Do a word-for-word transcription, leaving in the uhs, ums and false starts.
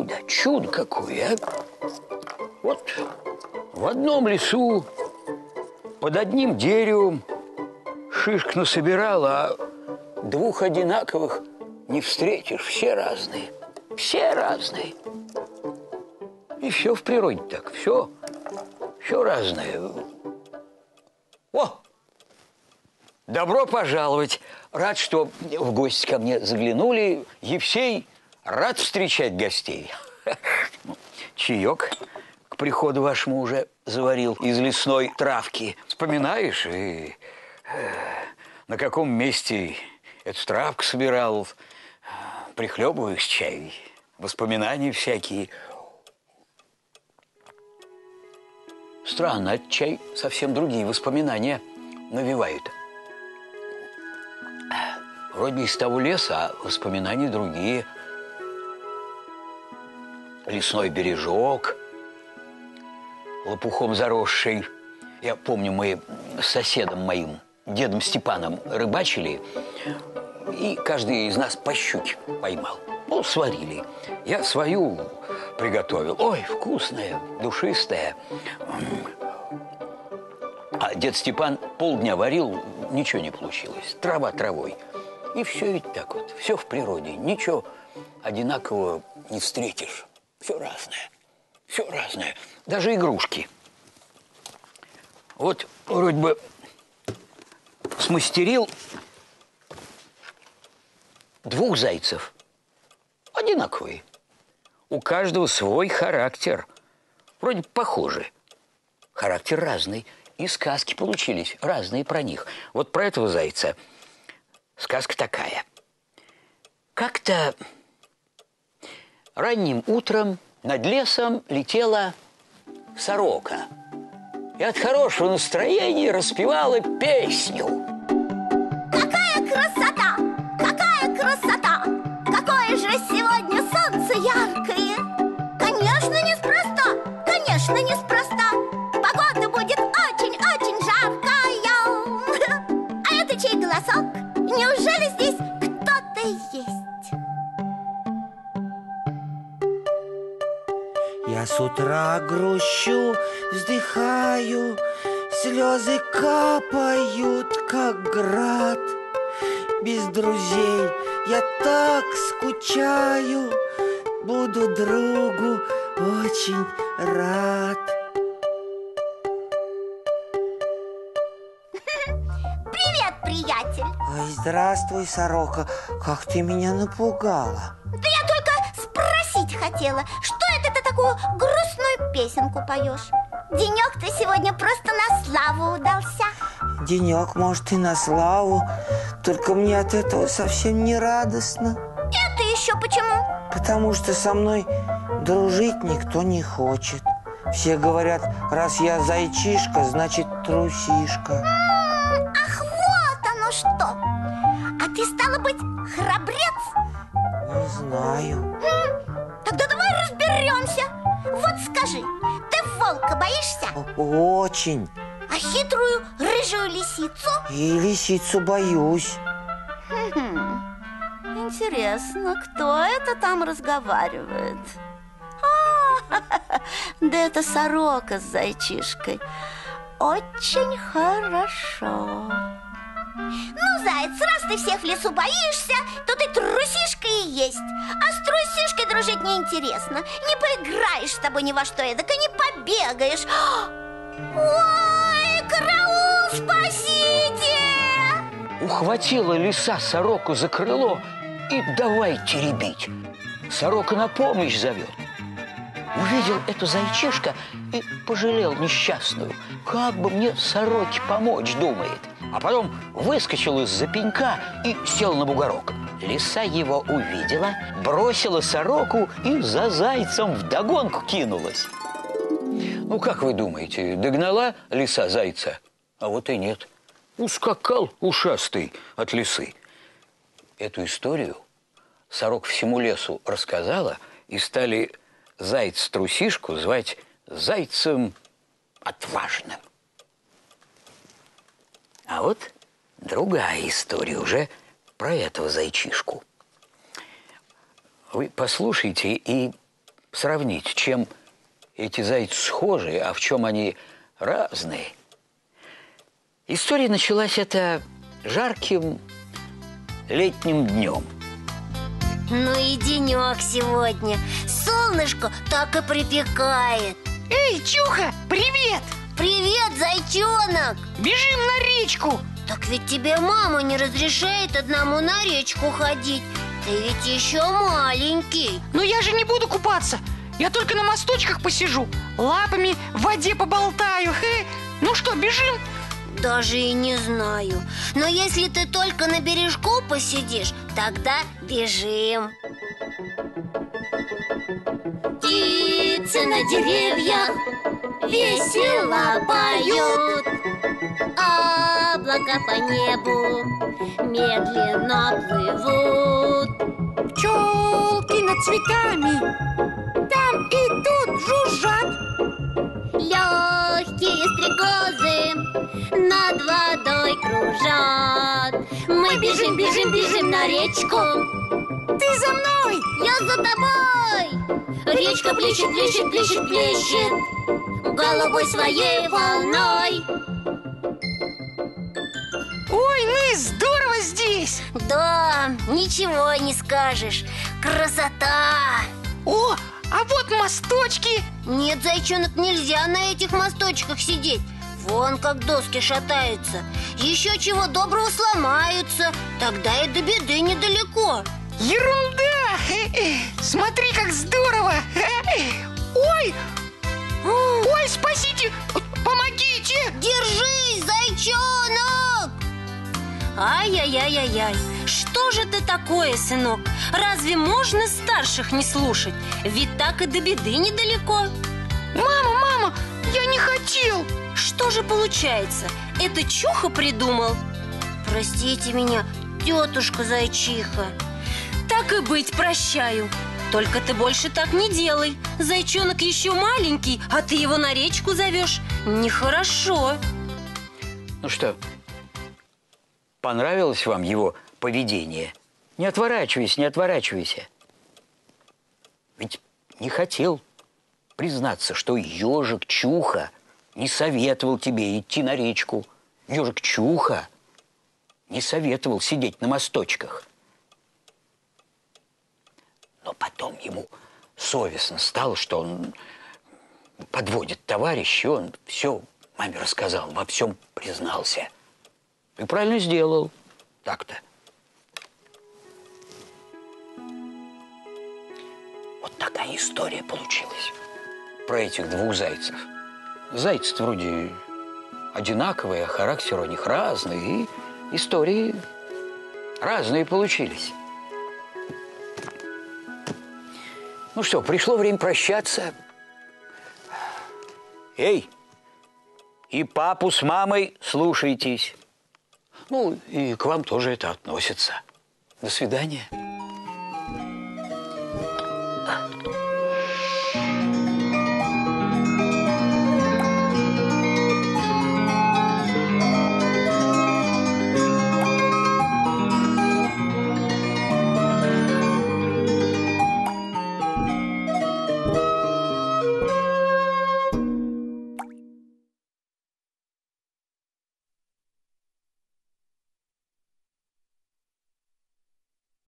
чудо, чудо какое, а? Вот в одном лесу под одним деревом шишек насобирал, а двух одинаковых не встретишь. Все разные, все разные. И все в природе так, все, все разное. О! Добро пожаловать! Рад, что в гости ко мне заглянули. Евсей рад встречать гостей. Чаек к приходу вашему уже заварил из лесной травки. Вспоминаешь, и на каком месте эту травку собирал, прихлебываешь чай, воспоминания всякие. Странно, от чай совсем другие воспоминания навевают. Вроде из того леса, а воспоминания другие. Лесной бережок, лопухом заросший. Я помню, мы с соседом моим, дедом Степаном, рыбачили, и каждый из нас по щуке поймал. Ну, сварили. Я свою приготовил. Ой, вкусная, душистая. А дед Степан полдня варил, ничего не получилось. Трава травой. И все ведь так вот. Все в природе. Ничего одинакового не встретишь. Все разное. Все разное. Даже игрушки. Вот вроде бы смастерил двух зайцев. Одинаковые. У каждого свой характер. Вроде похожи. Характер разный. И сказки получились разные про них. Вот про этого зайца сказка такая. Как-то ранним утром над лесом летела сорока. И от хорошего настроения распевала песню. Какая красота! Какая красота! Какое же сегодня солнце яркое! Конечно, неспроста! Конечно, неспроста! Погода будет очень-очень жаркая! А это чей голосок? Неужели здесь кто-то есть? Я с утра грущу, вздыхаю, слезы капают, как град. Без друзей я так скучаю, буду другу очень рад. Привет, приятель! Ой, здравствуй, сорока, как ты меня напугала. Да я только спросить хотела, что это ты такую грустную песенку поешь? Денек-то сегодня просто на славу удался. Денек, может, и на славу, только мне от этого совсем не радостно. Это еще почему? Потому что со мной дружить никто не хочет. Все говорят, раз я зайчишка, значит трусишка. М-м, ах, вот оно что! А ты, стало быть, храбрец? Не знаю. М, тогда давай разберемся. Вот скажи, ты волка боишься? Очень. А хитрую рыжую лисицу? И лисицу боюсь. Хм, интересно, кто это там разговаривает? А, да это сорока с зайчишкой. Очень хорошо. Ну, заяц, раз ты всех в лесу боишься, то ты трусишка и есть. А с трусишкой дружить неинтересно. Не поиграешь с тобой ни во что эдак, и не побегаешь. Ой, караул, спасите! Ухватила лиса сороку за крыло и давай теребить. Сорока на помощь зовет. Увидел эту зайчишка и пожалел несчастную. Как бы мне сороке помочь, думает. А потом выскочил из-за пенька и сел на бугорок. Лиса его увидела, бросила сороку и за зайцем вдогонку кинулась. Ну, как вы думаете, догнала лиса зайца? А вот и нет. Ускакал ушастый от лисы. Эту историю сорок всему лесу рассказала, и стали зайца-трусишку звать зайцем отважным. А вот другая история уже про этого зайчишку. Вы послушайте и сравнить, чем эти зайцы схожи, а в чем они разные. История началась это жарким летним днем. Ну и денек сегодня. Солнышко так и припекает. Эй, Чуха, привет! Привет, зайчонок! Бежим на речку! Так ведь тебе мама не разрешает одному на речку ходить. Ты ведь еще маленький. Но я же не буду купаться. Я только на мосточках посижу, лапами в воде поболтаю. Хе. Ну что, бежим? Даже и не знаю. Но если ты только на бережку посидишь, тогда бежим. Птицы на деревьях весело поют, облака по небу медленно плывут. Пчелки над цветами там и тут жужжат. Легкие стрекозы над водой кружат. Мы бежим, бежим, бежим на речку. Ты за мной! Я за тобой! Речка плещет, плещет, плещет, плещет головой своей волной. Ой, ну и здорово здесь! Да, ничего не скажешь. Красота! О, а вот мосточки! Нет, зайчонок, нельзя на этих мосточках сидеть. Вон как доски шатаются. Еще чего доброго сломаются. Тогда и до беды недалеко. Ерунда! Смотри, как здорово! Ой! Ой, спасите! Помогите! Держись, зайчонок! Ай-яй-яй-яй-яй, что же ты такое, сынок? Разве можно старших не слушать? Ведь так и до беды недалеко. Мама, мама, я не хотел. Что же получается? Это Чуха придумал? Простите меня, тетушка Зайчиха. Так и быть, прощаю. Только ты больше так не делай. Зайчонок еще маленький, а ты его на речку зовешь. Нехорошо. Ну что, понравилось вам его поведение? Не отворачивайся, не отворачивайся. Ведь не хотел признаться, что ежик Чуха не советовал тебе идти на речку. Ежик Чуха не советовал сидеть на мосточках. Но потом ему совестно стало, что он подводит товарища, и он все маме рассказал, во всем признался. И правильно сделал так-то. Вот такая история получилась про этих двух зайцев. Зайцы вроде одинаковые, а характер у них разный, и истории разные получились. Ну что, пришло время прощаться. Эй, и папу с мамой слушайтесь. Ну, и к вам тоже это относится. До свидания.